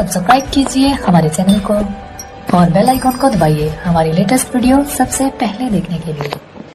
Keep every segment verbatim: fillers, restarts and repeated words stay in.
Subscribe कीजिए हमारे channel को और बेल आइकॉन को दबाइए हमारी लेटेस्ट वीडियो सबसे पहले देखने के लिए।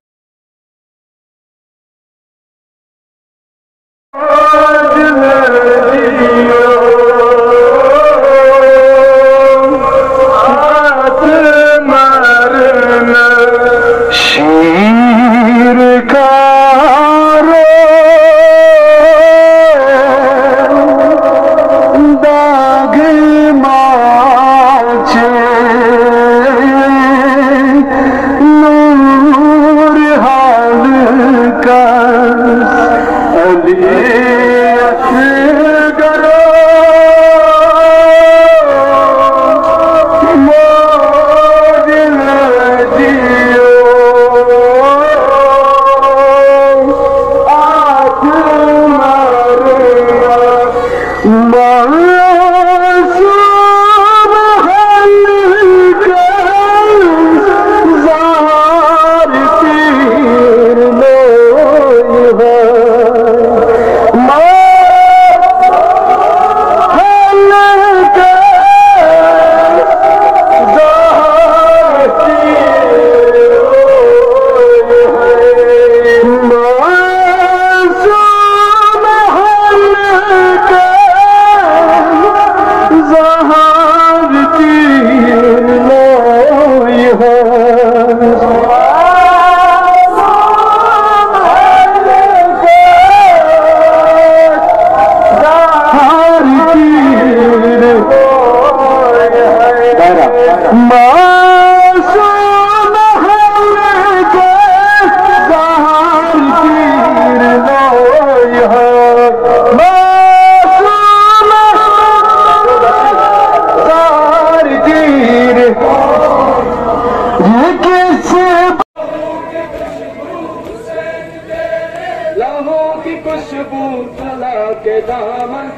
खुशबू फला के दामन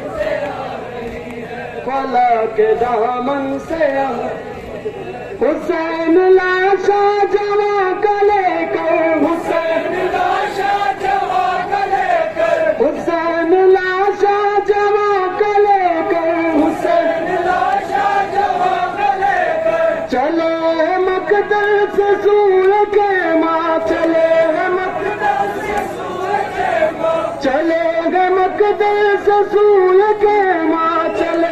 फला के दामन से हुसैन लाशा जवा कले कर हुसैन लाशा जवा कले कर हुसैन लाशा जवा कले कर हुसैन लाशा जवा कले कर चले मकदस से सूर के माँ चले मकदस से सूर के माँ चले गए मकदस से सूर के माँ चले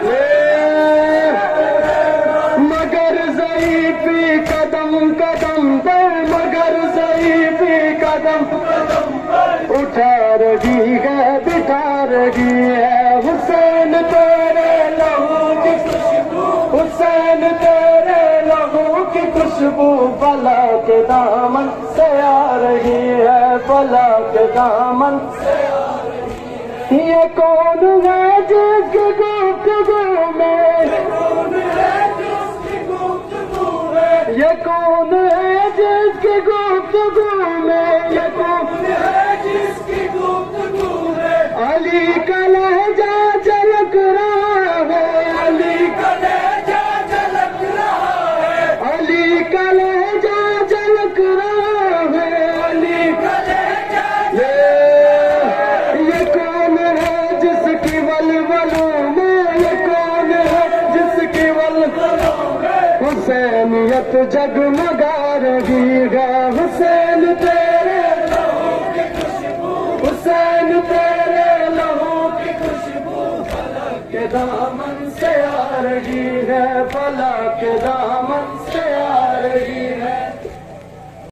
मगर ज़ईफ़ी कदम कदम पर मगर ज़ईफ़ी कदम उठा रही है बिठा रही है हुसैन तेरे लहू की खुशबू हुसैन तेरे लहू की खुशबू फला के दामन से आ रही है फला के दामन से आ रही है। ये कौन है जिसकी गुफ्तगू में ये कौन है जिसकी गुफ्तगू में ये कौन है जिसकी गुफ्तगू में अली का लहजा झलक रहा है अली का लहजा झलक रहा है अली का लहजा झलक रहा है अली का लहजा ये ये कौन है जिसकी वलवलों में ये कौन है जिसकी वलवलों में हुसैनियत जगमगा रही है हुसैन तेरे लहू की खुशबू हुसैन तेरे लहू की खुशबू फलक के दामन से आ रही है फलक के दामन से आ